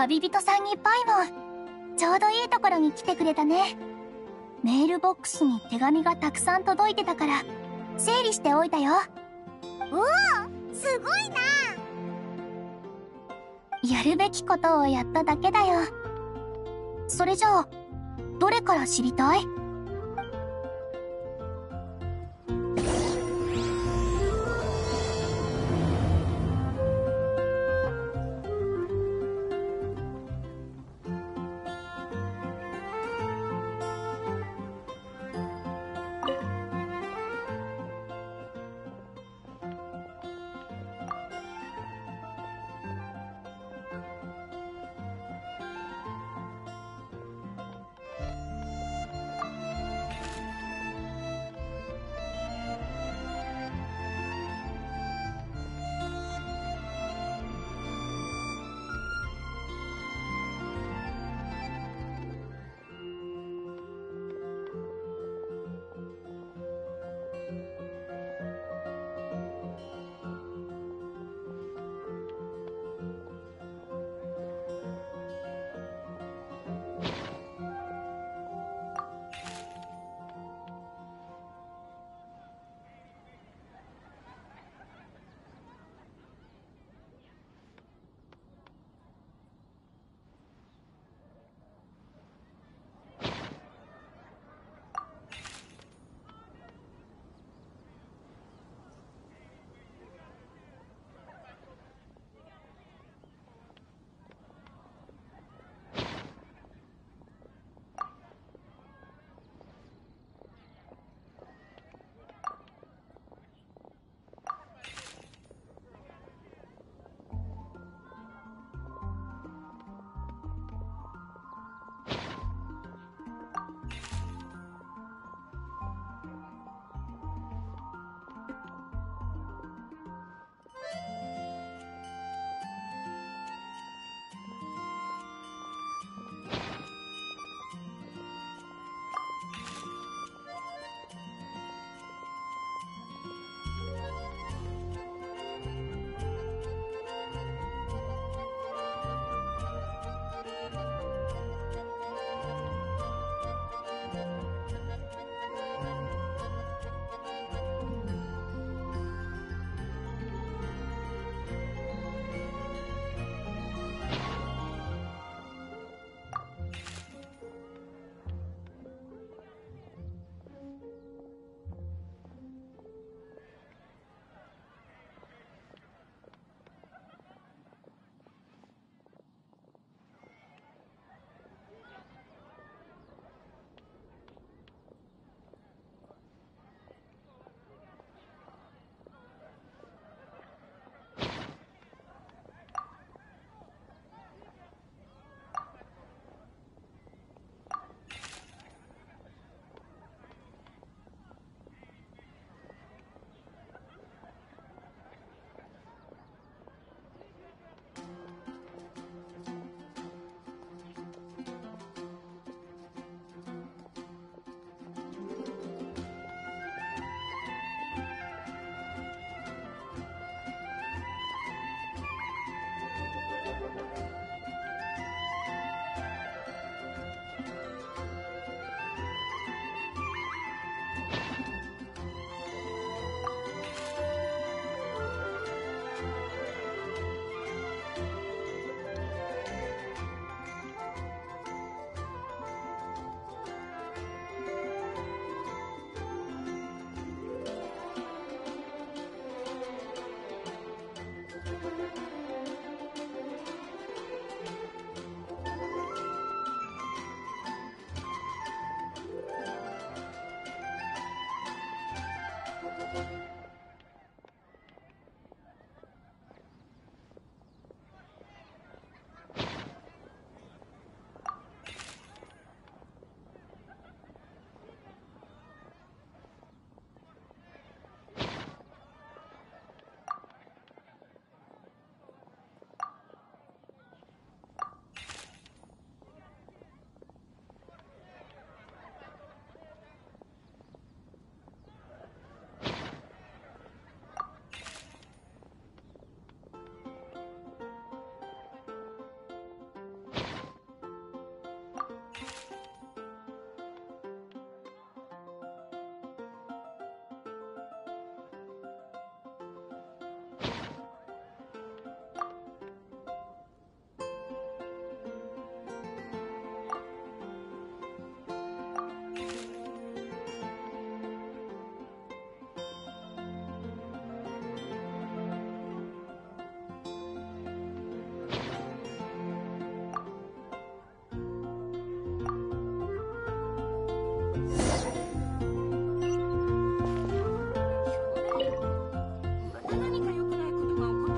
旅人さんにパイモン、ちょうどいいところに来てくれたね。メールボックスに手紙がたくさん届いてたから整理しておいたよ。 おお、すごいな。 やるべきことをやっただけだよ。それじゃあどれから知りたい？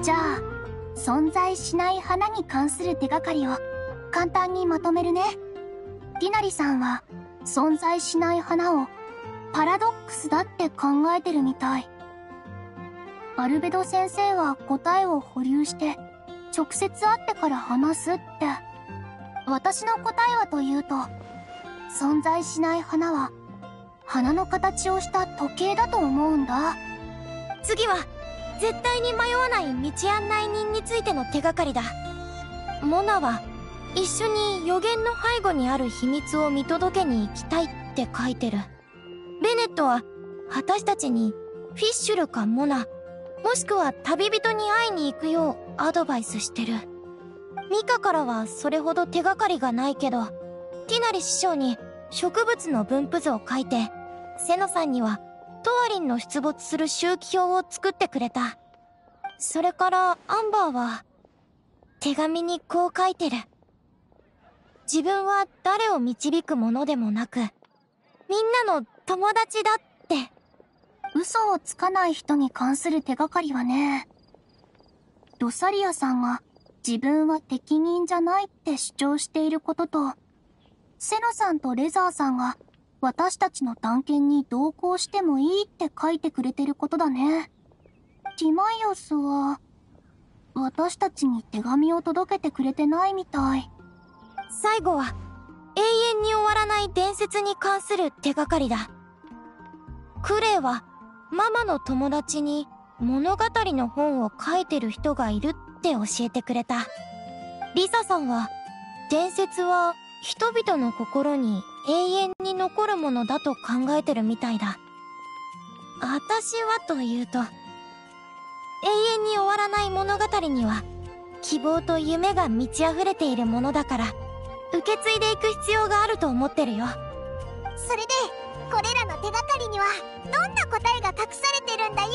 じゃあ存在しない花に関する手がかりを簡単にまとめるね。ティナリさんは存在しない花をパラドックスだって考えてるみたい。アルベド先生は答えを保留して直接会ってから話すって。私の答えはというと、存在しない花は花の形をした時計だと思うんだ。 次は絶対に迷わない道案内人についての手がかりだ。モナは一緒に予言の背後にある秘密を見届けに行きたいって書いてる。ベネットは私たちにフィッシュルかモナ、もしくは旅人に会いに行くようアドバイスしてる。ミカからはそれほど手がかりがないけど、ティナリ師匠に植物の分布図を書いて、セノさんにはトワリンの出没する周期表を作ってくれた。それからアンバーは手紙にこう書いてる。自分は誰を導くものでもなく、みんなの友達だって。 嘘をつかない人に関する手がかりはね、ロサリアさんが自分は適任じゃないって主張していることと、セノさんとレザーさんが私たちの探検に同行してもいいって書いてくれてることだね。ティマイオスは私たちに手紙を届けてくれてないみたい。 最後は永遠に終わらない伝説に関する手がかりだ。クレイはママの友達に物語の本を書いてる人がいるって教えてくれた。リサさんは伝説は人々の心に永遠に残るものだと考えてるみたいだ。私はというと、永遠に終わらない物語には希望と夢が満ち溢れているものだから、受け継いでいく必要があると思ってるよ。それでこれらの手がかりにはどんな答えが隠されてるんだよ。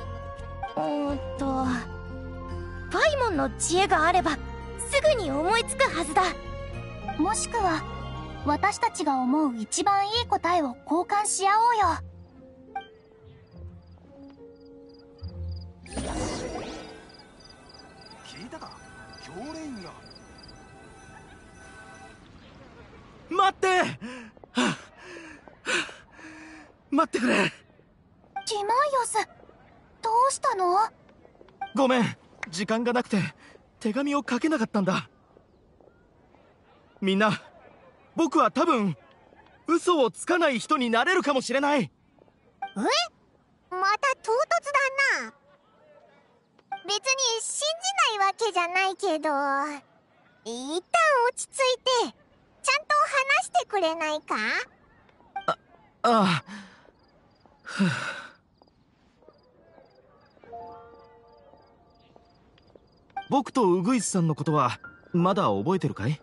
パイモンの知恵があればすぐに思いつくはずだ。 もしくは私たちが思う一番いい答えを交換し合おうよ。 聞いたか、教練が。待って、はあはあ、待ってくれ。 ティマイオス、どうしたの？ ごめん、時間がなくて手紙を書けなかったんだ。みんな、僕は多分嘘をつかない人になれるかもしれない。 また唐突だな。別に信じないわけじゃないけど、一旦落ち着いてちゃんと話してくれないか？ ああ。僕とウグイスさんのことはまだ覚えてるかい？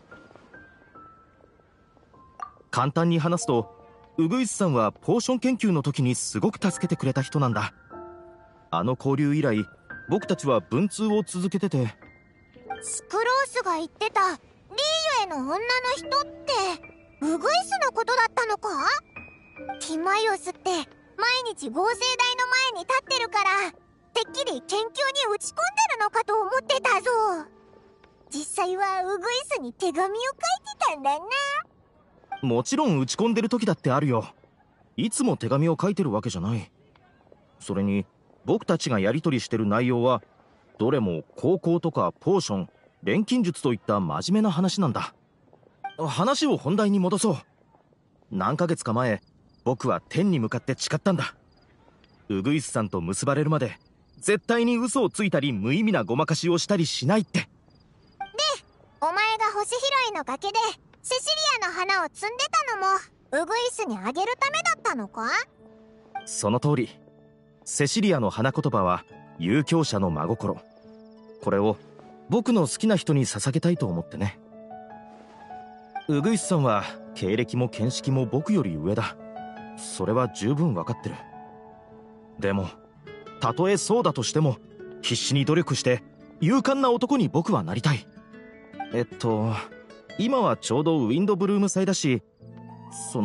簡単に話すと、ウグイスさんはポーション研究の時にすごく助けてくれた人なんだ。あの交流以来、僕たちは文通を続けてて。 スクロースが言ってたリーユへの女の人ってウグイスのことだったのか？ティマイオスって毎日合成台の前に立ってるから、てっきり研究に打ち込んでるのかと思ってたぞ。実際はウグイスに手紙を書いてたんだな。 もちろん打ち込んでる時だってあるよ。いつも手紙を書いてるわけじゃない。それに僕たちがやり取りしてる内容はどれも高校とかポーション、錬金術といった真面目な話なんだ。話を本題に戻そう。何ヶ月か前、僕は天に向かって誓ったんだ。ウグイスさんと結ばれるまで絶対に嘘をついたり無意味なごまかしをしたりしないって。で、 お前が星拾いの崖でセシリアの花を摘んでたのもウグイスにあげるためだったのか？ その通り。セシリアの花言葉は遊興者の真心。これを僕の好きな人に捧げたいと思ってね。ウグイスさんは経歴も見識も僕より上だ。それは十分分かってる。でもたとえそうだとしても必死に努力して勇敢な男に僕はなりたい。今はちょうどウィンドブルーム祭だし、そ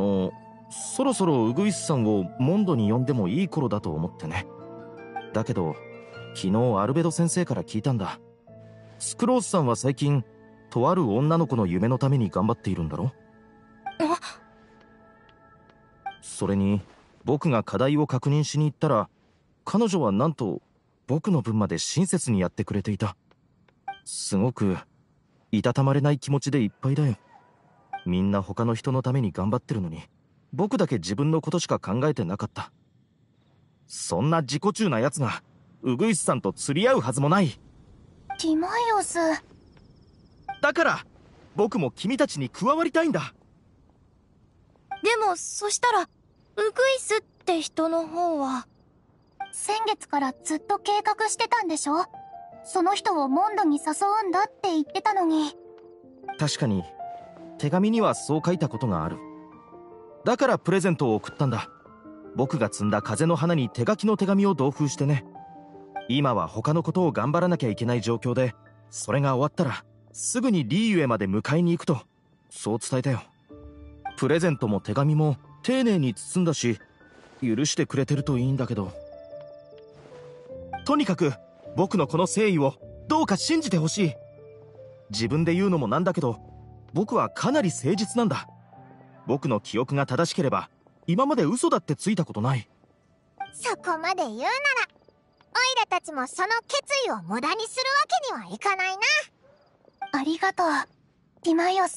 ろそろウグイスさんをモンドに呼んでもいい頃だと思ってね。だけど昨日アルベド先生から聞いたんだ。スクロースさんは最近とある女の子の夢のために頑張っているんだろ？それに僕が課題を確認しに行ったら、彼女はなんと僕の分まで親切にやってくれていた。すごくいたたまれない気持ちでいっぱいだよ。みんな他の人のために頑張ってるのに、僕だけ自分のことしか考えてなかった。そんな自己中な奴がウグイスさんと釣り合うはずもない。 ティマイオス。 だから僕も君たちに加わりたいんだ。 でもそしたらウグイスって人の方は。 先月からずっと計画してたんでしょ？その人をモンドに誘うんだって言ってたのに。 確かに手紙にはそう書いたことがある。だからプレゼントを送ったんだ。僕が摘んだ風の花に手書きの手紙を同封してね。今は他のことを頑張らなきゃいけない状況で、それが終わったらすぐにリーユへまで迎えに行くと、そう伝えたよ。プレゼントも手紙も丁寧に包んだし、許してくれてるといいんだけど。とにかく僕のこの誠意をどうか信じてほしい。自分で言うのもなんだけど、僕はかなり誠実なんだ。僕の記憶が正しければ今まで嘘だってついたことない。 そこまで言うなら、オイラたちもその決意を無駄にするわけにはいかないな。 ありがとう、ティマイオス。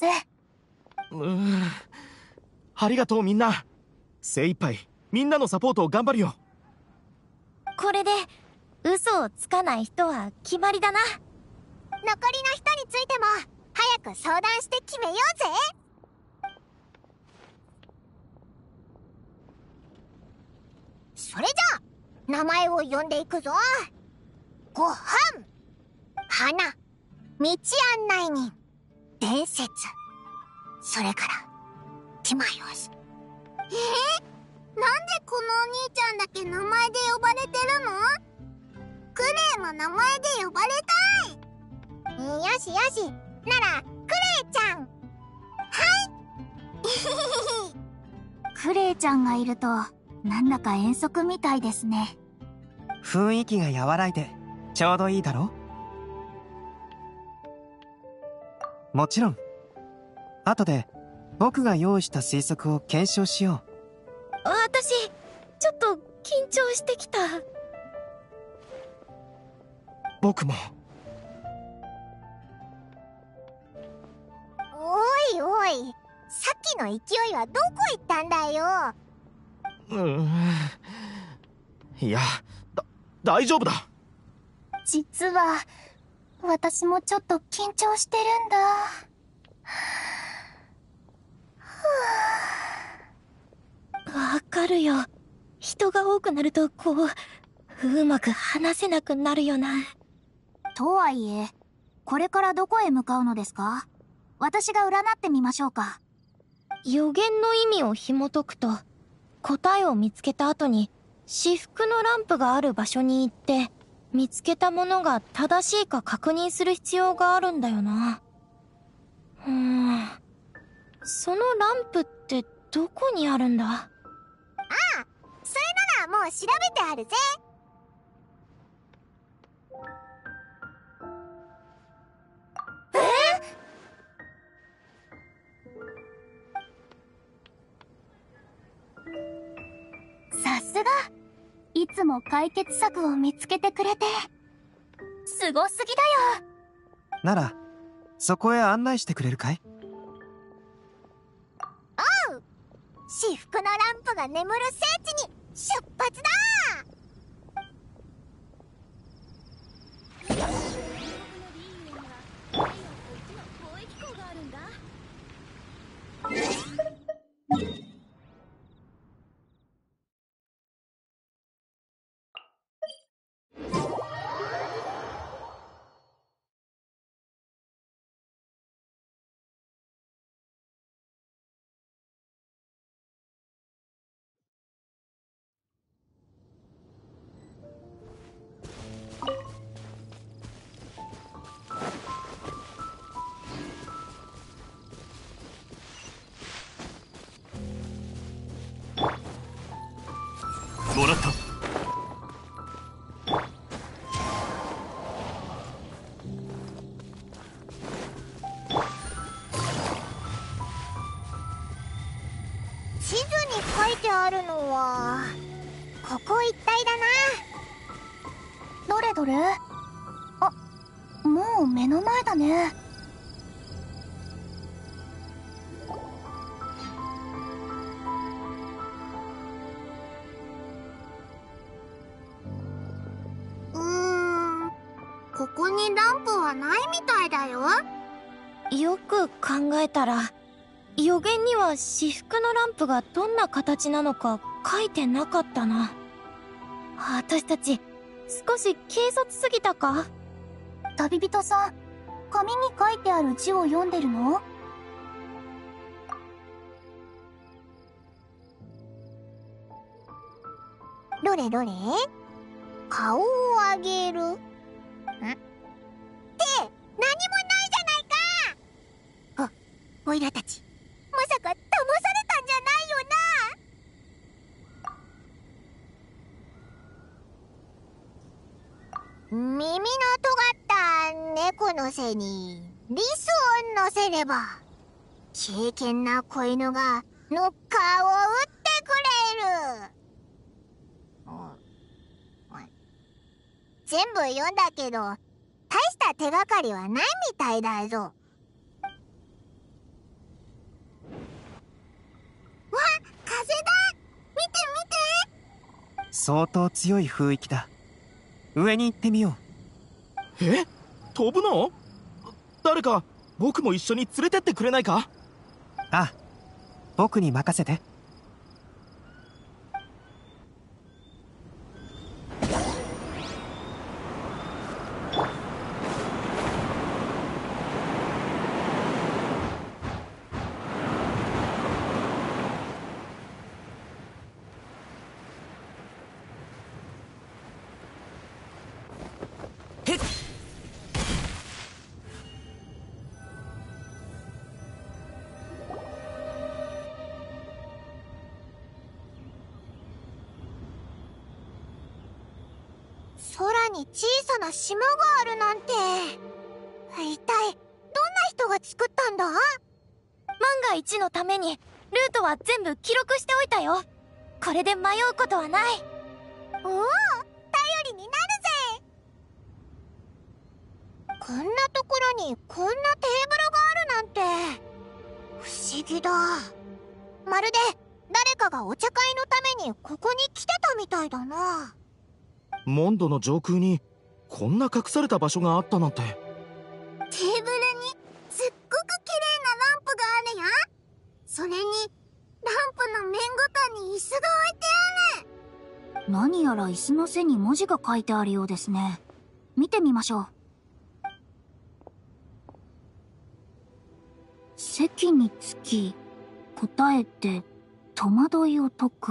ありがとうみんな。精一杯みんなのサポートを頑張るよ。 これで嘘をつかない人は決まりだな。 残りの人についても早く相談して決めようぜ。それじゃあ名前を呼んでいくぞ。ごはん、花、道案内人、伝説、それからティマイオス。なんでこのお兄ちゃんだけ名前で呼ばれてるの？クレイも名前で呼ばれたい。よしよし、ならクレイちゃん。はいクレイちゃんがいるとなんだか遠足みたいですね。 雰囲気が和らいでちょうどいいだろ？もちろん。後で僕が用意した推測を検証しよう。 私ちょっと緊張してきた。 僕も。 おいおい、さっきの勢いはどこ行ったんだよ。 いや、大丈夫だ。 実は私もちょっと緊張してるんだ。 わかるよ。人が多くなるとうまく話せなくなるよな。 とはいえ、これからどこへ向かうのですか？私が占ってみましょうか。 予言の意味を紐解くと、答えを見つけた後に至福のランプがある場所に行って見つけたものが正しいか確認する必要があるんだよな。そのランプってどこにあるんだ？ ああ、それならもう調べてあるぜ。 さすが、いつも解決策を見つけてくれてすごすぎだよ。 ならそこへ案内してくれるかい？ おう、至福のランプが眠る聖地に出発だ。 もらった。 こう一体だな。 どれどれ？あ、もう目の前だね。 ここにランプはないみたいだよ。 よく考えたら、予言には至福のランプがどんな形なのか書いてなかったな。私たち、少し軽率すぎたか？ 旅人さん、紙に書いてある字を読んでるの？ どれどれ？顔を上げる。って何もないじゃないか。あ、オイラたちまさか騙されたんじゃないよな。耳の尖った猫の背にリスを乗せれば敬虔な子犬がノッカーを打ってくれる。全部読んだけど大した手がかりはないみたいだぞ。わ、風だ。見て見て。 相当強い雰囲気だ。上に行ってみよう。 え？飛ぶの？誰か僕も一緒に連れてってくれないか？ あ、僕に任せて。 空に小さな島があるなんて。一体どんな人が作ったんだ？ 万が一のためにルートは全部記録しておいたよ。これで迷うことはない。 おお、頼りになるぜ。こんなところにこんなテーブルがあるなんて不思議だ。まるで誰かがお茶会のためにここに来てたみたいだな。 モンドの上空にこんな隠された場所があったなんて。 テーブルにすっごく綺麗なランプがあるよ。それにランプの面ごとに椅子が置いてある。 何やら椅子の背に文字が書いてあるようですね。見てみましょう。席につき答えて戸惑いを解く。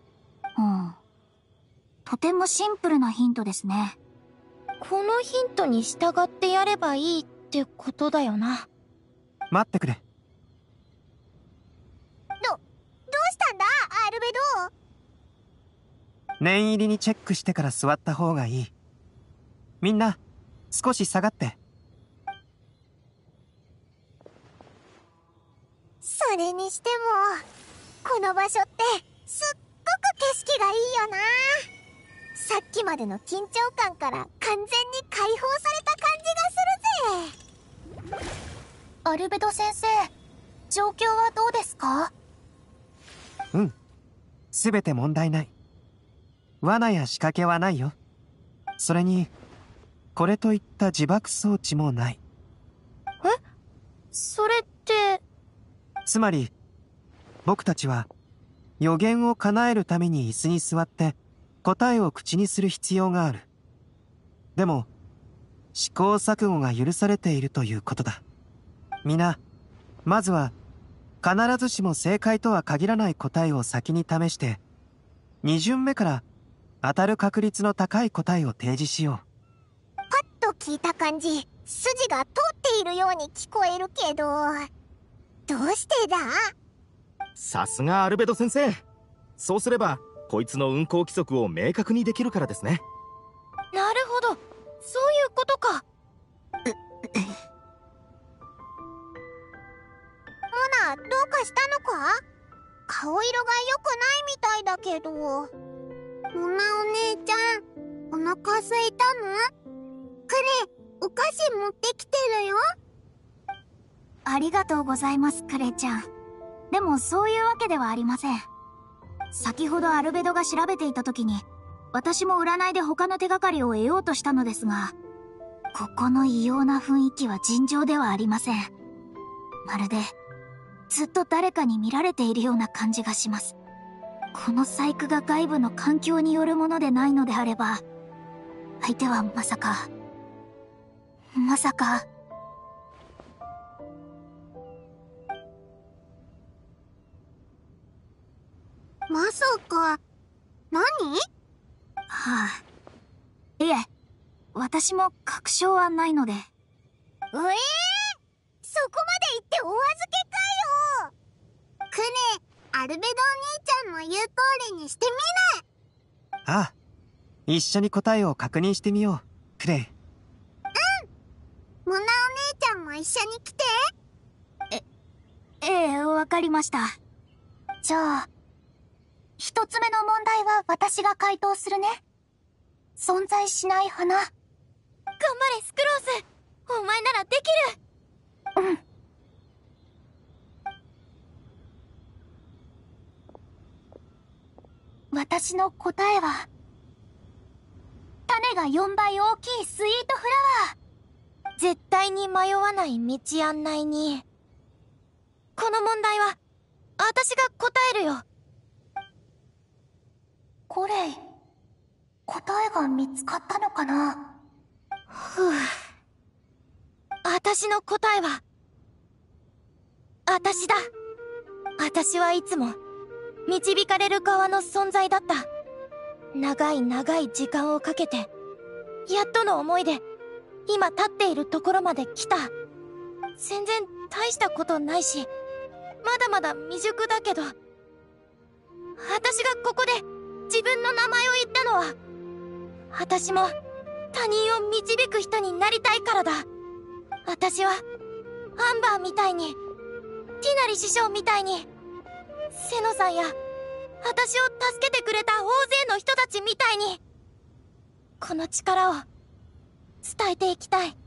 とてもシンプルなヒントですね。 このヒントに従ってやればいいってことだよな。 待ってくれ。 どうしたんだアルベド？ 念入りにチェックしてから座った方がいい。みんな少し下がって。 それにしてもこの場所ってすっごく景色がいいよな。さっきまでの緊張感から完全に解放された感じがするぜ。 アルベド先生、状況はどうですか？ うん、すべて問題ない。罠や仕掛けはないよ。それにこれといった自爆装置もない。 え？それって。 つまり僕たちは予言を叶えるために椅子に座って答えを口にする必要がある。でも試行錯誤が許されているということだ。皆まずは必ずしも正解とは限らない答えを先に試して2巡目から当たる確率の高い答えを提示しよう。 パッと聞いた感じ筋が通っているように聞こえるけど、どうしてだ？ さすがアルベド先生。そうすればこいつの運行規則を明確にできるからですね。 なるほど、そういうことか。 モナ、どうかしたのか？顔色が良くないみたいだけど。 モナお姉ちゃん、お腹すいたの？クレ、お菓子持ってきてるよ。 ありがとうございます、クレちゃん。でもそういうわけではありません。先ほどアルベドが調べていた時に、私も占いで他の手がかりを得ようとしたのですが、ここの異様な雰囲気は尋常ではありません。まるで、ずっと誰かに見られているような感じがします。この細工が外部の環境によるものでないのであれば、相手はまさか、まさか、 まさか、何？ はあ、いえ、私も確証はないので。 そこまで言ってお預けかよ。クレ、アルベドお兄ちゃんの言う通りにしてみる。 ああ、一緒に答えを確認してみよう、クレイ。 モナお姉ちゃんも一緒に来て。 ええ、わかりました。じゃあ、一つ目の問題は私が回答するね。存在しない花。 頑張れ、スクロース。お前ならできる。 うん。私の答えは、種が4倍大きいスイートフラワー。 絶対に迷わない道案内人。この問題は、私が答えるよ。 コレイ、答えが見つかったのかな？ ふぅ。私の答えは、私だ。私はいつも、導かれる側の存在だった。長い長い時間をかけて、やっとの思いで、今立っているところまで来た。全然大したことないし、まだまだ未熟だけど、私がここで自分の名前を言ったのは、私も他人を導く人になりたいからだ。私は、アンバーみたいに、ティナリ師匠みたいに、セノさんや、私を助けてくれた大勢の人たちみたいに、この力を、伝えていきたい。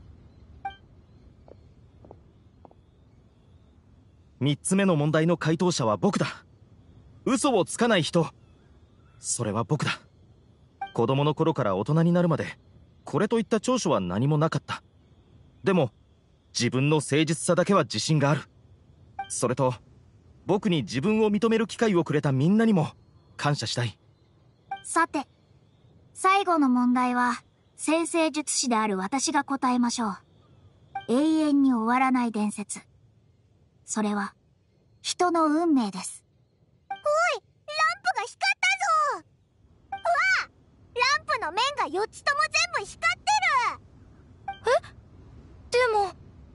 3つ目の問題の回答者は僕だ。嘘をつかない人。それは僕だ。子供の頃から大人になるまで、これといった長所は何もなかった。でも、自分の誠実さだけは自信がある。それと、僕に自分を認める機会をくれたみんなにも感謝したい。 さて、最後の問題は、占星術師である私が答えましょう。永遠に終わらない伝説。それは、人の運命です。 おい、ランプが光ったぞ。うわ！ランプの面が4つとも全部光ってる。 でも、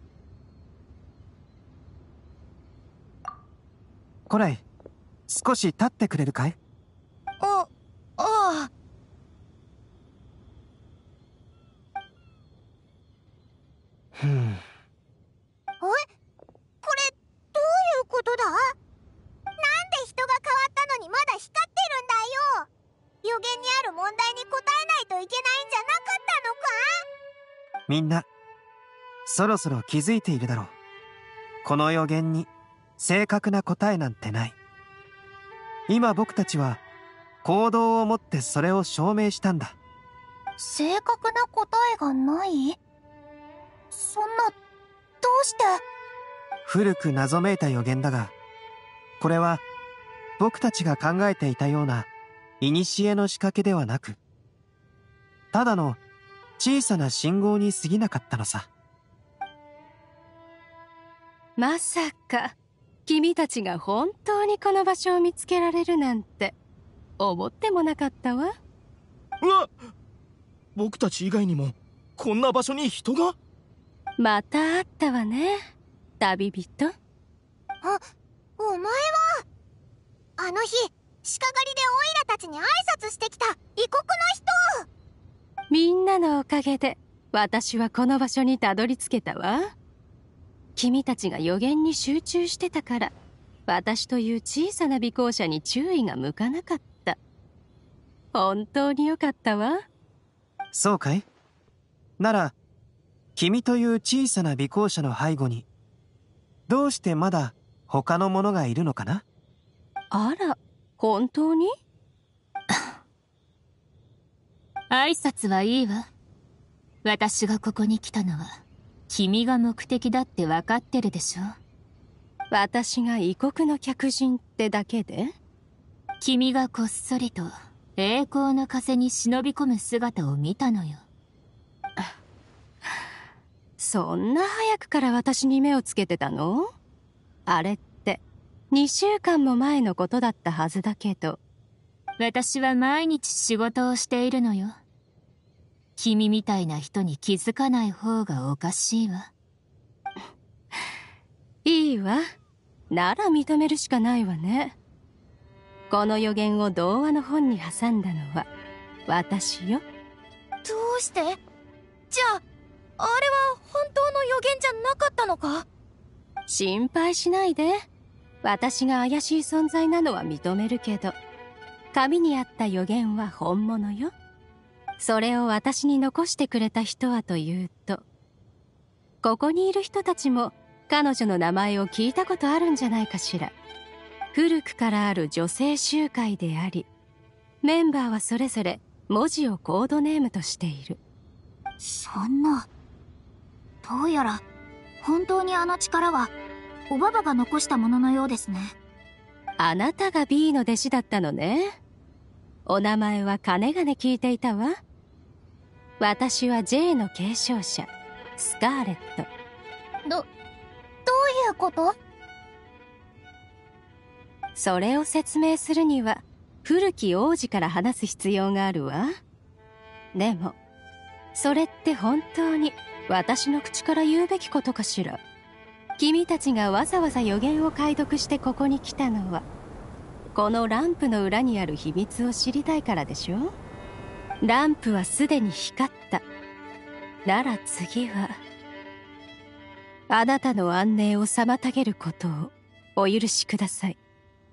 コレイ、少し立ってくれるかい？ ああ。 ふん。 これ、どういうことだ？なんで人が変わったのにまだ光ってるんだよ。予言にある問題に答えないといけないんじゃなかったのか？ みんな、そろそろ気づいているだろう。この予言に正確な答えなんてない。今僕たちは行動をもってそれを証明したんだ。 正確な答えがない？そんな、どうして？ 古く謎めいた予言だが、これは僕たちが考えていたような古の仕掛けではなく、ただの小さな信号に過ぎなかったのさ。 まさか君たちが本当にこの場所を見つけられるなんて思ってもなかったわ。 うわっ！僕たち以外にもこんな場所に人が？ また会ったわね、旅人。 お前は、あの日、鹿狩りでオイラたちに挨拶してきた異国の人。 みんなのおかげで私はこの場所にたどり着けたわ。君たちが予言に集中してたから、私という小さな尾行者に注意が向かなかった。 本当によかったわ。 そうかい？なら、君という小さな尾行者の背後に、どうしてまだ他の者がいるのかな？ あら、本当に？ 挨拶はいいわ。私がここに来たのは、君が目的だって分かってるでしょ。 私が異国の客人ってだけで？ 君がこっそりと栄光の風に忍び込む姿を見たのよ。 そんな早くから私に目をつけてたの？あれって2週間も前のことだったはずだけど。 私は毎日仕事をしているのよ。君みたいな人に気づかない方がおかしいわ。 いいわ。なら認めるしかないわね。この予言を童話の本に挟んだのは私よ。 どうして？じゃあ、あれは本当の予言じゃなかったのか？ 心配しないで。私が怪しい存在なのは認めるけど、紙にあった予言は本物よ。それを私に残してくれた人はというと、ここにいる人たちも彼女の名前を聞いたことあるんじゃないかしら。古くからある女性集会であり、メンバーはそれぞれ文字をコードネームとしている。 そんな。どうやら本当にあの力はおばばが残したもののようですね。 あなたが B の弟子だったのね。お名前はかねがね聞いていたわ。私は J の継承者、スカーレット。 どういうこと？ それを説明するには古き王子から話す必要があるわ。でもそれって本当に私の口から言うべきことかしら。君たちがわざわざ予言を解読してここに来たのは、このランプの裏にある秘密を知りたいからでしょ。ランプはすでに光った。なら次はあなたの安寧を妨げることをお許しください。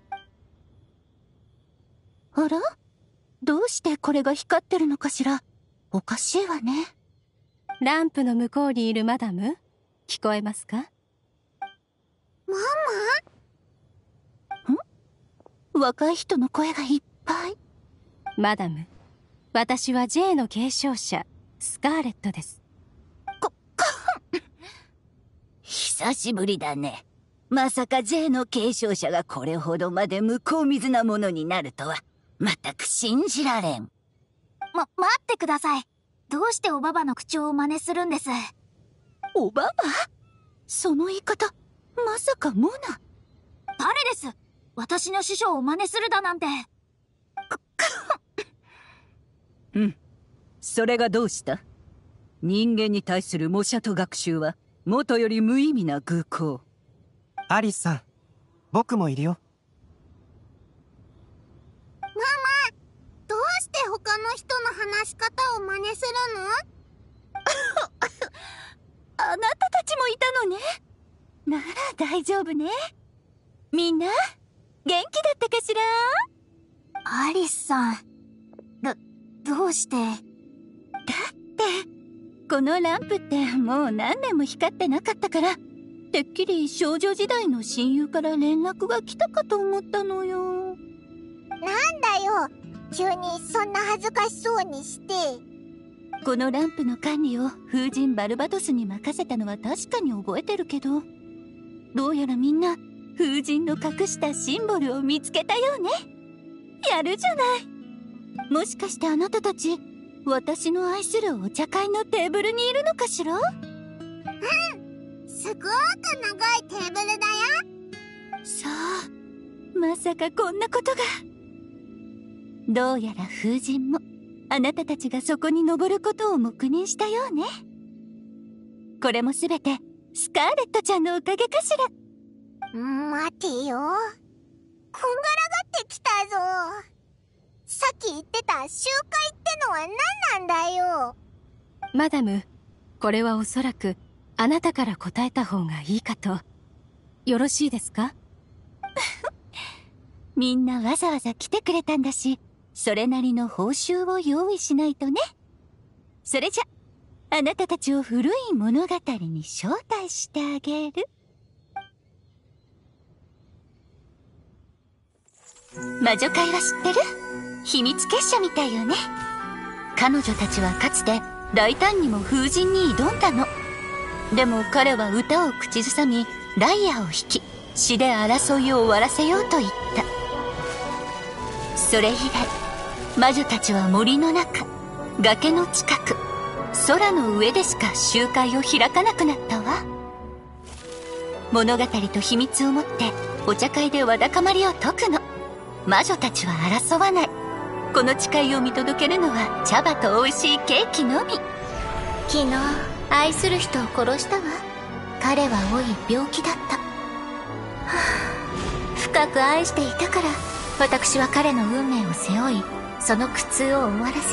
あら？どうしてこれが光ってるのかしら。おかしいわね。 ランプの向こうにいるマダム、聞こえますか？ ママ？若い人の声がいっぱい。 マダム、私は J の継承者、スカーレットです。 久しぶりだね。まさか J の継承者がこれほどまで向こう水なものになるとは、全く信じられん。 待ってください。どうしておばばの口調を真似するんです？ おばば？その言い方、まさかモナ？ 誰です？私の師匠を真似するだなんて。 うん。それがどうした？人間に対する模写と学習は、元より無意味な愚行。 アリスさん、僕もいるよ。 どうして他の人の話し方を真似するの？ あなたたちもいたのね。なら大丈夫ね。みんな、元気だったかしら？ アリスさん、どうして？ だって、このランプってもう何年も光ってなかったから、てっきり少女時代の親友から連絡が来たかと思ったのよ。 なんだよ、急にそんな恥ずかしそうにして。 このランプの管理を風神バルバトスに任せたのは確かに覚えてるけど、どうやらみんな風神の隠したシンボルを見つけたようね。やるじゃない。もしかしてあなたたち、私の愛するお茶会のテーブルにいるのかしら？ すごく長いテーブルだよ。 さあ、まさかこんなことが。どうやら風神もあなたたちがそこに登ることを黙認したようね。これもすべてスカーレットちゃんのおかげかしら。 待てよ。こんがらがってきたぞ。さっき言ってた集会ってのは何なんだよ。 マダム、これはおそらくあなたから答えた方がいいかと。よろしいですか？ みんなわざわざ来てくれたんだし、 それなりの報酬を用意しないとね。それじゃ、あなたたちを古い物語に招待してあげる。魔女会は知ってる？秘密結社みたいよね。彼女たちはかつて大胆にも風神に挑んだの。でも彼は歌を口ずさみ、ライアーを弾き、詩で争いを終わらせようと言った。それ以来、魔女たちは森の中、崖の近く、空の上でしか集会を開かなくなったわ。物語と秘密を持ってお茶会でわだかまりを解くの。魔女たちは争わない。この誓いを見届けるのは茶葉と美味しいケーキのみ。 昨日愛する人を殺したわ。彼は老い病気だった。深く愛していたから、私は彼の運命を背負い、その苦痛を終わらせ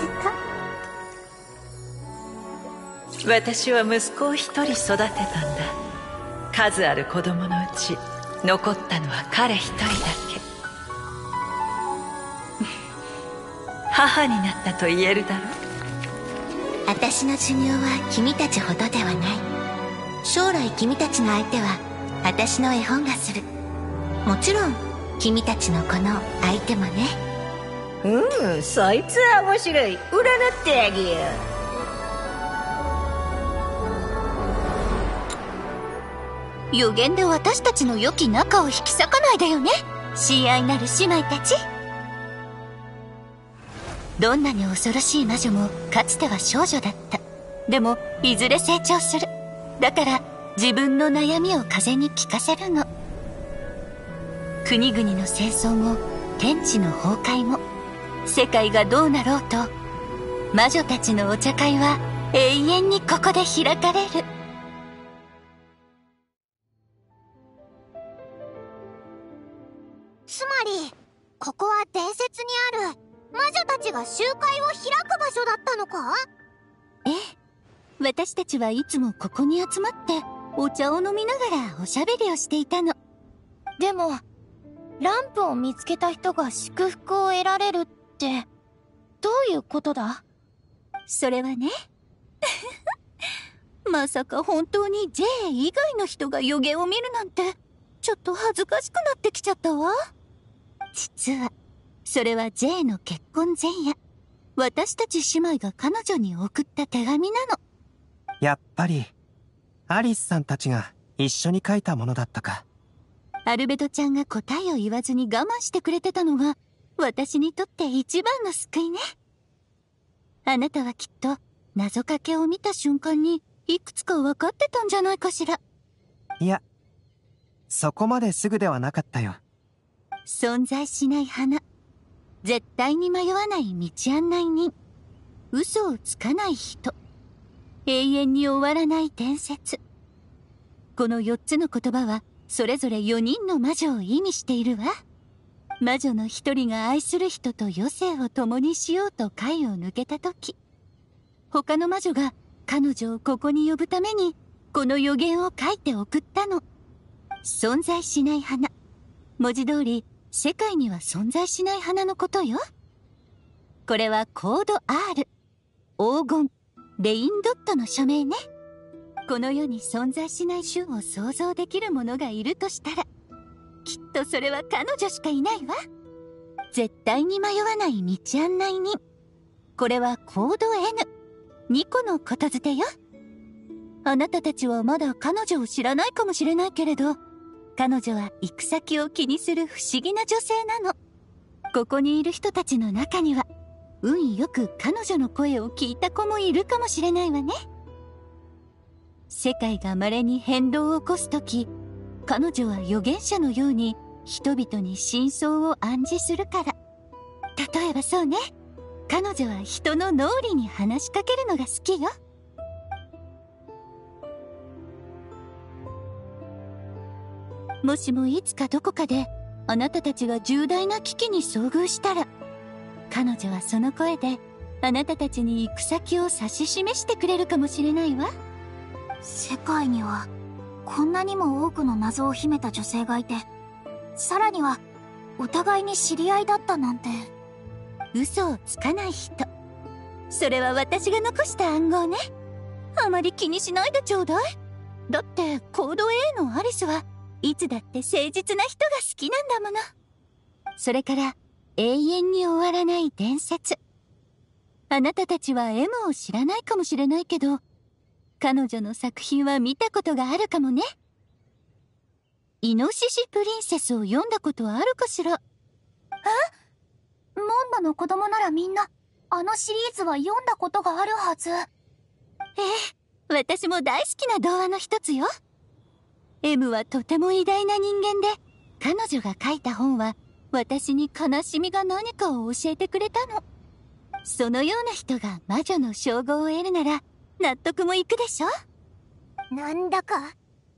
た。 私は息子を一人育てたんだ。数ある子供のうち残ったのは彼一人だけ。母になったと言えるだろう。 私の寿命は君たちほどではない。将来君たちの相手は私の絵本がする。もちろん君たちのこの相手もね。 そいつは面白い。占ってあげよう。予言で私たちの良き仲を引き裂かないでよね、親愛なる姉妹たち。どんなに恐ろしい魔女もかつては少女だった。でもいずれ成長する。だから自分の悩みを風に聞かせるの。国々の戦争も天地の崩壊も、世界がどうなろうと、魔女たちのお茶会は永遠にここで開かれる。 つまりここは伝説にある魔女たちが集会を開く場所だったのか？ ええ、私たちはいつもここに集まってお茶を飲みながらおしゃべりをしていたの。 でも、ランプを見つけた人が祝福を得られるって、どういうことだ？ それはねまさか本当に J 以外の人が予言を見るなんて、ちょっと恥ずかしくなってきちゃったわ。実はそれは J の結婚前夜、私たち姉妹が彼女に送った手紙なの。 やっぱりアリスさんたちが一緒に書いたものだったか。 アルベドちゃんが答えを言わずに我慢してくれてたのが私にとって一番の救いね。あなたはきっと謎かけを見た瞬間にいくつか分かってたんじゃないかしら。 いや、そこまですぐではなかったよ。 存在しない花、絶対に迷わない道案内人、嘘をつかない人、永遠に終わらない伝説。この4つの言葉はそれぞれ4人の魔女を意味しているわ。魔女の1人が愛する人と余生を共にしようと階を抜けた時、他の魔女が彼女をここに呼ぶためにこの予言を書いて送ったの。存在しない花、文字通り世界には存在しない花のことよ。これはコード R、 黄金、レインドットの署名ね。この世に存在しない種を想像できる者がいるとしたら、きっとそれは彼女しかいないわ。絶対に迷わない道案内人、これはコード N、 2個の言づてよ。あなたたちはまだ彼女を知らないかもしれないけれど、彼女は行く先を気にする不思議な女性なの。ここにいる人たちの中には運よく彼女の声を聞いた子もいるかもしれないわね。世界が稀に変動を起こすとき、彼女は預言者のように人々に真相を暗示するから。例えばそうね、彼女は人の脳裏に話しかけるのが好きよ。もしもいつかどこかであなたたちが重大な危機に遭遇したら、彼女はその声であなたたちに行く先を指し示してくれるかもしれないわ。 世界にはこんなにも多くの謎を秘めた女性がいて、さらにはお互いに知り合いだったなんて。 嘘をつかない人。それは私が残した暗号ね。あまり気にしないでちょうだい。だってコード A のアリスはいつだって誠実な人が好きなんだもの。それから永遠に終わらない伝説。あなたたちは M を知らないかもしれないけど、彼女の作品は見たことがあるかもね。イノシシプリンセスを読んだことあるかしら。 モンドの子供ならみんなあのシリーズは読んだことがあるはず。 私も大好きな童話の一つよ。M はとても偉大な人間で、彼女が書いた本は私に悲しみが何かを教えてくれたの。そのような人が魔女の称号を得るなら納得もいくでしょ。 なんだかとんでもない話にな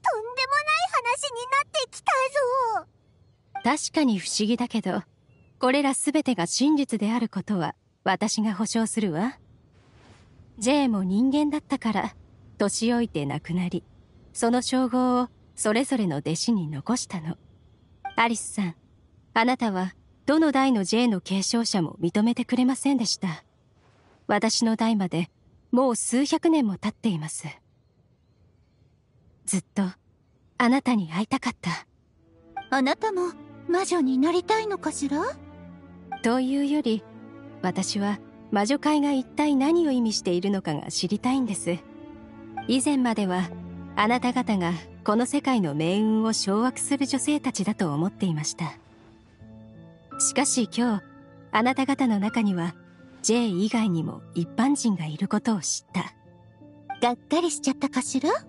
ってきたぞ。 確かに不思議だけど、これら全てが真実であることは私が保証するわ。J も人間だったから年老いて亡くなり、その称号をそれぞれの弟子に残したの。アリスさん、あなたはどの代の J の継承者も認めてくれませんでした。私の代までもう数百年も経っています。ずっとあなたに会いたかった。 あなたも魔女になりたいのかしら？ というより、私は魔女界が一体何を意味しているのかが知りたいんです。以前まではあなた方がこの世界の命運を掌握する女性たちだと思っていました。しかし今日、あなた方の中には J 以外にも一般人がいることを知った。 がっかりしちゃったかしら？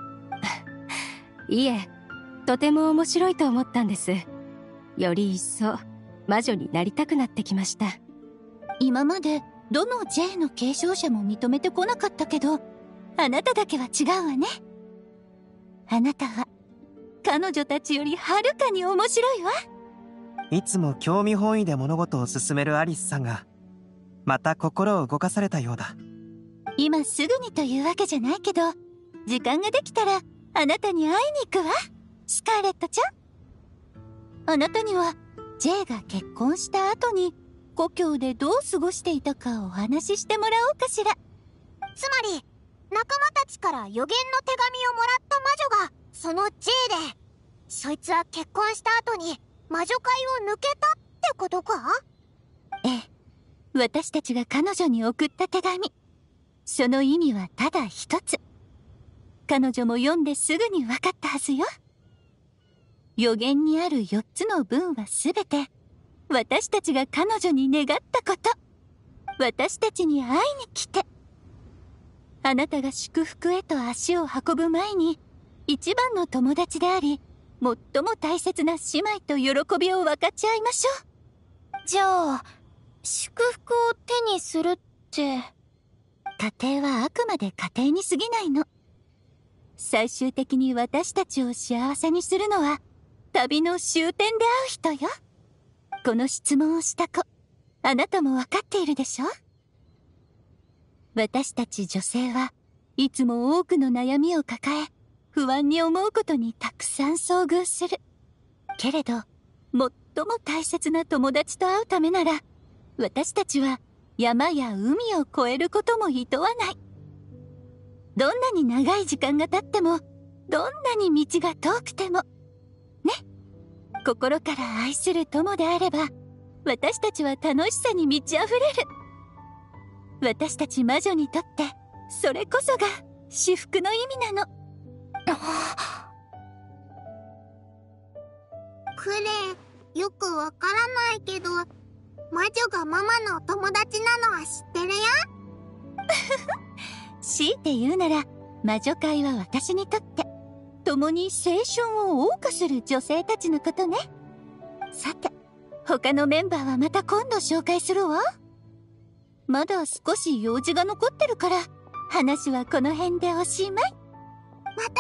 いえ、とても面白いと思ったんです。より一層魔女になりたくなってきました。 今までどの J の継承者も認めてこなかったけど、あなただけは違うわね。あなたは彼女たちよりはるかに面白いわ。 いつも興味本位で物事を進めるアリスさんがまた心を動かされたようだ。 今すぐにというわけじゃないけど、時間ができたらあなたに会いに行くわ、スカーレットちゃん。あなたには J が結婚した後に故郷でどう過ごしていたかお話ししてもらおうかしら。 つまり仲間たちから予言の手紙をもらった魔女がその J で、そいつは結婚した後に魔女界を抜けたってことか？ ええ、私たちが彼女に送った手紙。その意味はただ一つ。彼女も読んですぐに分かったはずよ。予言にある4つの文はすべて私たちが彼女に願ったこと。私たちに会いに来て、あなたが祝福へと足を運ぶ前に一番の友達であり最も大切な姉妹と喜びを分かち合いましょう。 じゃあ、祝福を手にするって。 家庭はあくまで家庭に過ぎないの。最終的に私たちを幸せにするのは旅の終点で会う人よ。この質問をした子、あなたも分かっているでしょ？私たち女性はいつも多くの悩みを抱え、不安に思うことにたくさん遭遇する。けれど、最も大切な友達と会うためなら、私たちは山や海を越えることも厭わない。どんなに長い時間が経っても、どんなに道が遠くても、ね。心から愛する友であれば、私たちは楽しさに満ち溢れる。私たち魔女にとって、それこそが至福の意味なの。 クレ、よくわからないけど、魔女がママのお友達なのは知ってるよ。 強いて言うなら、魔女界は私にとって共に青春を謳歌する女性たちのことね。さて、他のメンバーはまた今度紹介するわ。まだ少し用事が残ってるから、話はこの辺でおしまい。 またね、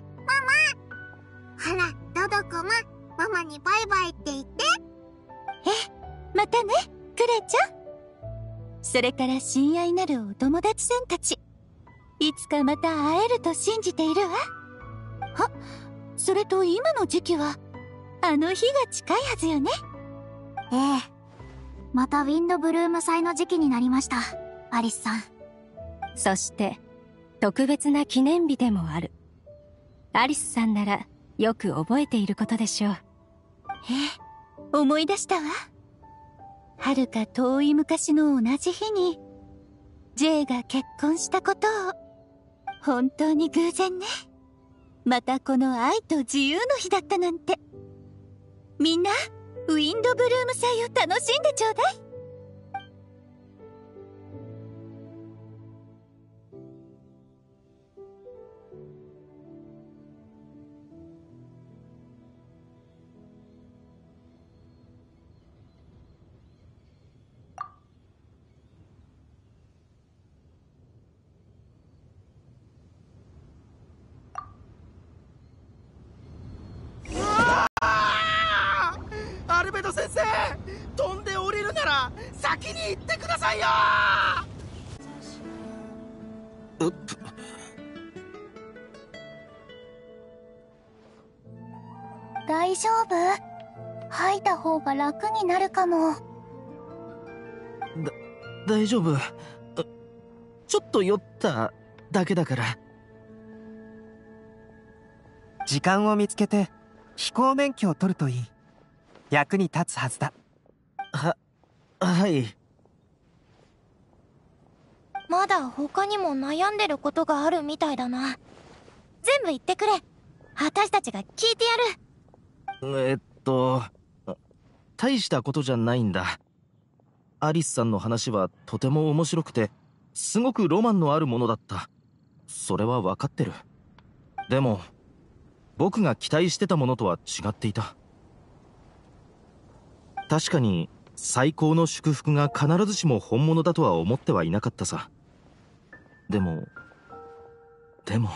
ママ。ほら、ドドコマ、ママにバイバイって言って。 またね、クレちゃん。それから親愛なるお友達さんたち、いつかまた会えると信じているわ。あ、それと今の時期はあの日が近いはずよね。 ええ、 またウィンドブルーム祭の時期になりました、アリスさん。 そして特別な記念日でもある。アリスさんならよく覚えていることでしょう。 思い出したわ。遥か遠い昔の同じ日に J が結婚したことを。本当に偶然ね。またこの愛と自由の日だったなんて。みんなウィンドブルーム祭を楽しんでちょうだい。 アルベド先生、飛んで降りるなら先に行ってくださいよ。 大丈夫？吐いた方が楽になるかも。 大丈夫。ちょっと酔っただけだから。 時間を見つけて飛行免許を取るといい。役に立つはずだ。 はい。 まだ他にも悩んでることがあるみたいだな。全部言ってくれ。私たちが聞いてやる。 大したことじゃないんだ。アリスさんの話はとても面白くて、すごくロマンのあるものだった。それは分かってる。でも僕が期待してたものとは違っていた。確かに最高の祝福が必ずしも本物だとは思ってはいなかったさ。でもそんな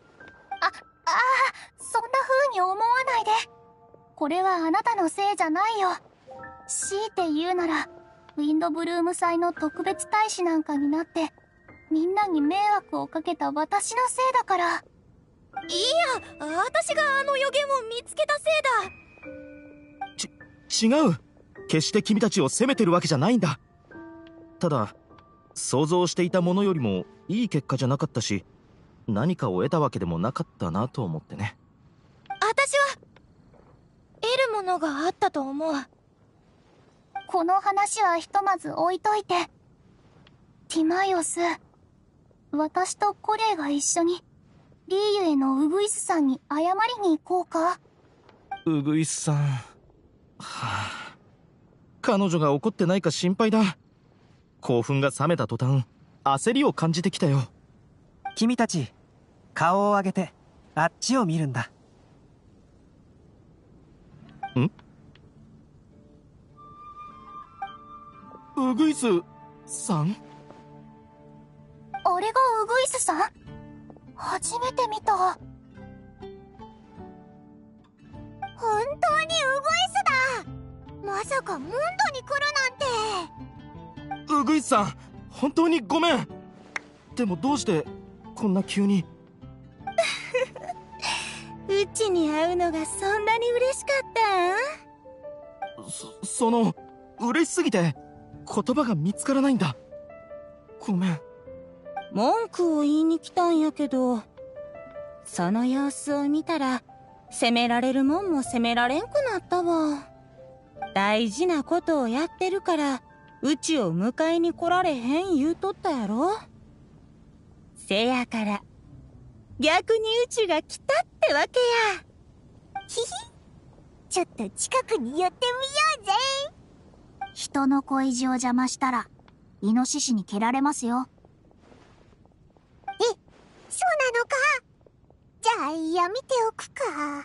風に思わないで。これはあなたのせいじゃないよ。強いて言うならウィンドブルーム祭の特別大使なんかになってみんなに迷惑をかけた私のせいだから。 いや、私があの予言を見つけたせいだ。 違う。決して君たちを責めてるわけじゃないんだ。ただ想像していたものよりもいい結果じゃなかったし、何かを得たわけでもなかったなと思ってね。 私は得るものがあったと思う。 この話はひとまず置いといて、ティマイオス、私とコレイが一緒にリーユへのウグイスさんに謝りに行こうか。 ウグイスさん、彼女が怒ってないか心配だ。興奮が冷めた途端焦りを感じてきたよ。 君たち顔を上げてあっちを見るんだ。 ウグイスさん？ あれがウグイスさん？初めて見た。 本当にウグイスだ。まさかモンドに来るなんて。 ウグイスさん、本当にごめん。でもどうしてこんな急に。 うちに会うのがそんなに嬉しかったん？ 嬉しすぎて言葉が見つからないんだ。ごめん。 文句を言いに来たんやけど、その様子を見たら責められるもんも責められんくなったわ。大事なことをやってるからうちを迎えに来られへん言うとったやろ。せやから逆にうちが来たってわけや。 ひひ、ちょっと近くに寄ってみようぜ。人の恋路を邪魔したらイノシシに蹴られますよ。そうなのか。じゃあやめておくか。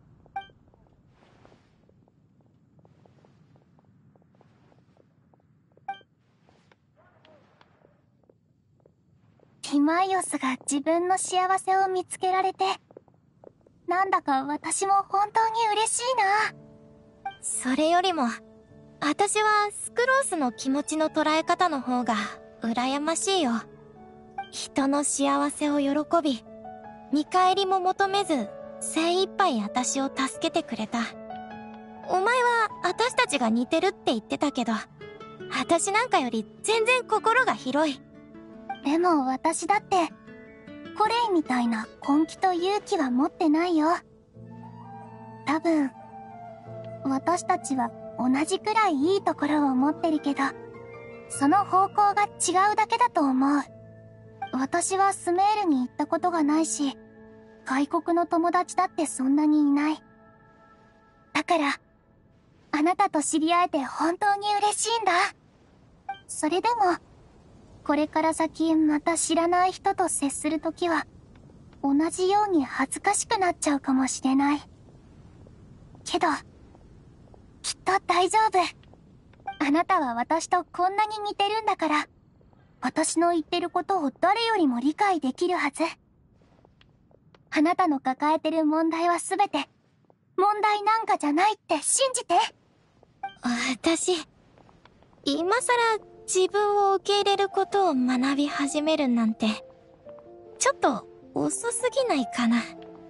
ティマイオスが自分の幸せを見つけられて、なんだか私も本当に嬉しいな。 それよりも私はスクロースの気持ちの捉え方の方が羨ましいよ。人の幸せを喜び、見返りも求めず精一杯私を助けてくれた。お前は私たちが似てるって言ってたけど、 私なんかより全然心が広い。 でも私だってコレイみたいな根気と勇気は持ってないよ。多分私たちは同じくらいいいところを持ってるけど、その方向が違うだけだと思う。私はスメールに行ったことがないし、外国の友達だってそんなにいない。だからあなたと知り合えて本当に嬉しいんだ。それでもこれから先また知らない人と接するときは同じように恥ずかしくなっちゃうかもしれないけど、きっと大丈夫。あなたは私とこんなに似てるんだから、私の言ってることを誰よりも理解できるはず。あなたの抱えてる問題は全て問題なんかじゃないって信じて。 私、今さら自分を受け入れることを学び始めるなんて、ちょっと遅すぎないかな。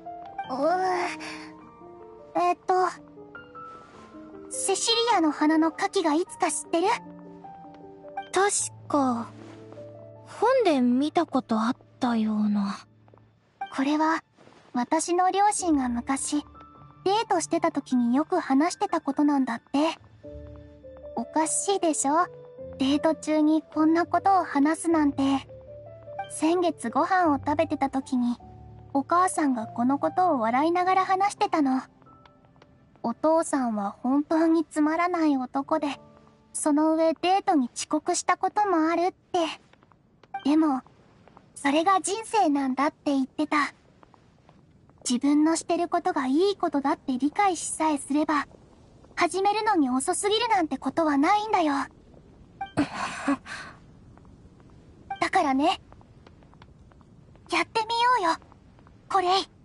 セシリアの花の花期がいつか知ってる？ 確か、本で見たことあったような。 これは、私の両親が昔、デートしてた時によく話してたことなんだって。おかしいでしょ？デート中にこんなことを話すなんて。先月ご飯を食べてた時に、お母さんがこのことを笑いながら話してたの。お父さんは本当につまらない男で、その上デートに遅刻したこともあるって。でも、それが人生なんだって言ってた。自分のしてることがいいことだって理解しさえすれば、始めるのに遅すぎるなんてことはないんだよ。だからね、やってみようよ、コレイ。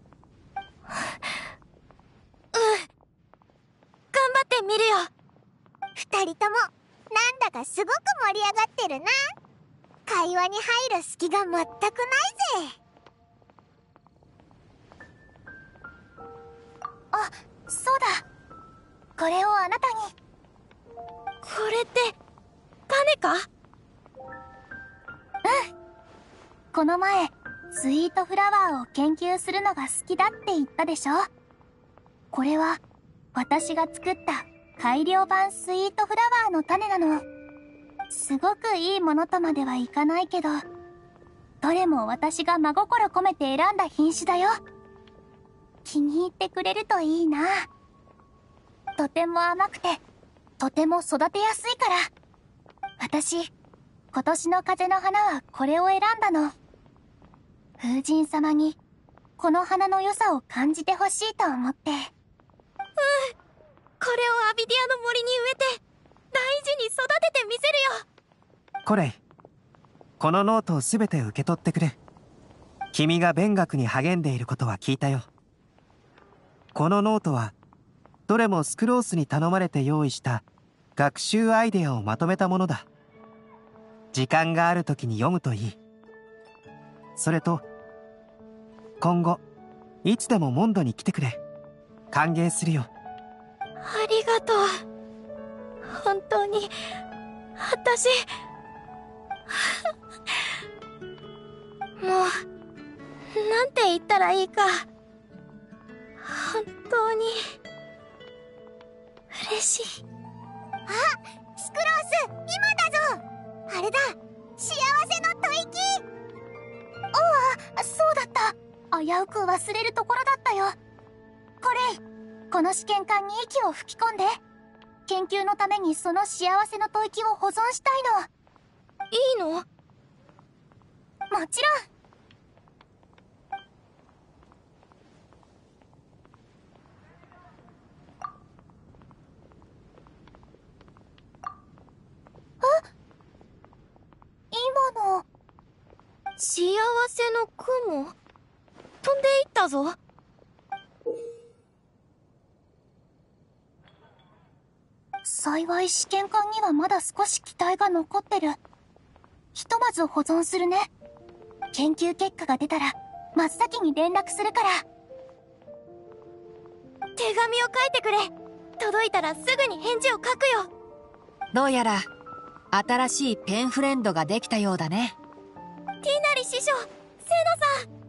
頑張ってみるよ。 二人ともなんだかすごく盛り上がってるな。会話に入る隙が全くないぜ。 あ、そうだ。これをあなたに。 これって種か？ うん。この前スイートフラワーを研究するのが好きだって言ったでしょ。これは私が作った改良版スイートフラワーの種なの。すごくいいものとまではいかないけど、どれも私が真心込めて選んだ品種だよ。気に入ってくれるといいな。とても甘くて、とても育てやすいから。私、今年の風の花はこれを選んだの。風神様にこの花の良さを感じてほしいと思って。 これをアビディアの森に植えて大事に育ててみせるよ。 コレイ、このノートを全て受け取ってくれ。君が勉学に励んでいることは聞いたよ。このノートはどれもスクロースに頼まれて用意した学習アイデアをまとめたものだ。時間がある時に読むといい。それと今後いつでもモンドに来てくれ。歓迎するよ。 ありがとう。本当に私もうなんて言ったらいいか。本当に嬉しい。 あ、スクロース、今だぞ。あれだ、幸せの吐息。 ああ、そうだった。危うく忘れるところだったよ。コレイ、この試験管に息を吹き込んで。研究のためにその幸せの吐息を保存したいの。 いいの？ もちろん。今の幸せの雲飛んでいったぞ。 幸い試験管にはまだ少し気体が残ってる。ひとまず保存するね。研究結果が出たら真っ先に連絡するから。 手紙を書いてくれ。届いたらすぐに返事を書くよ。 どうやら新しいペンフレンドができたようだね。 ティナリ師匠、セノさん。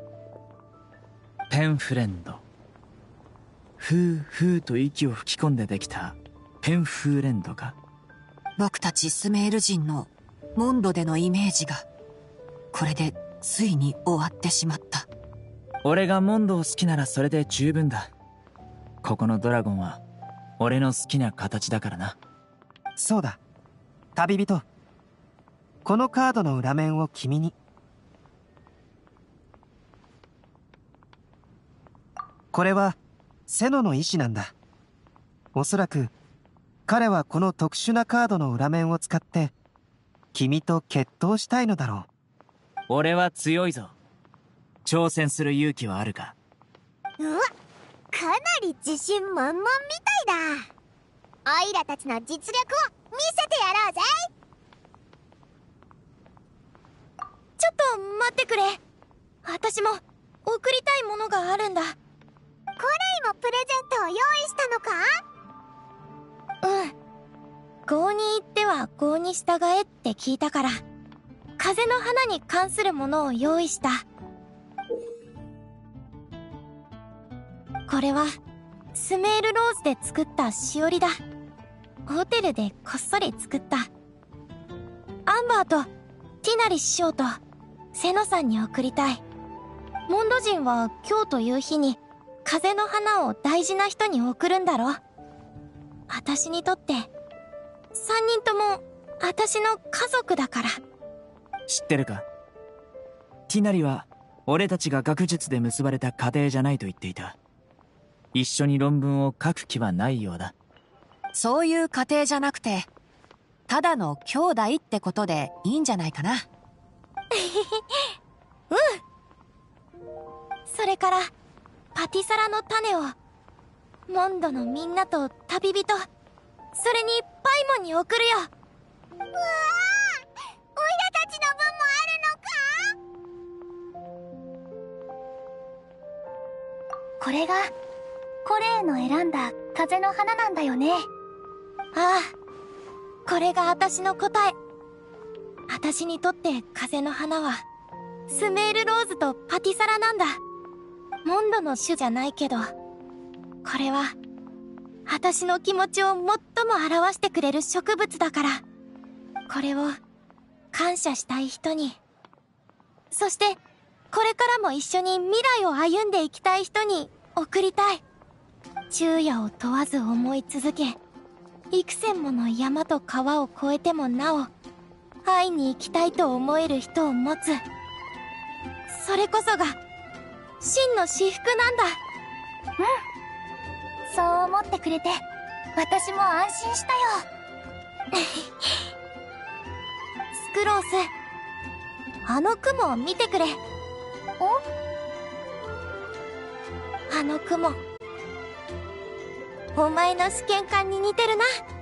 ペンフレンド。ふうふうと息を吹き込んでできたペンフレンドか。 僕たちスメール人のモンドでのイメージがこれでついに終わってしまった。 俺がモンドを好きならそれで十分だ。ここのドラゴンは俺の好きな形だからな。 そうだ、旅人。このカードの裏面を君に。これはセノの意志なんだ。おそらく彼はこの特殊なカードの裏面を使って君と決闘したいのだろう。 俺は強いぞ。挑戦する勇気はあるか。 うわ、かなり自信満々みたいだ。オイラたちの実力を見せてやろうぜ。 ちょっと待ってくれ。私も送りたいものがあるんだ。 コレイもプレゼントを用意したのか？ 郷に行っては郷に従えって聞いたから、風の花に関するものを用意した。これはスメールローズで作ったしおりだ。ホテルでこっそり作った。アンバーとティナリ師匠とセノさんに送りたい。モンド人は今日という日に風の花を大事な人に送るんだろ。私にとって3人とも私の家族だから。 知ってるか？ティナリは俺たちが学術で結ばれた家庭じゃないと言っていた。一緒に論文を書く気はないようだ。 そういう家庭じゃなくてただの兄弟ってことでいいんじゃないかな。 それからパティサラの種をモンドのみんなと旅人、それにパイモンに送るよ。 うわあ、オイラたちの分もあるのか？ これがコレイの選んだ風の花なんだよね。 ああ、これが私の答え。私にとって風の花はスメールローズとパティサラなんだ。モンドの種じゃないけど、これは私の気持ちを最も表してくれる植物だから、これを感謝したい人に、そしてこれからも一緒に未来を歩んでいきたい人に送りたい。昼夜を問わず思い続け、幾千もの山と川を越えてもなお会いに行きたいと思える人を持つ。それこそが真の至福なんだ。 そう思ってくれて私も安心したよ。 スクロース、あの雲を見てくれ。あの雲、お前の試験管に似てるな。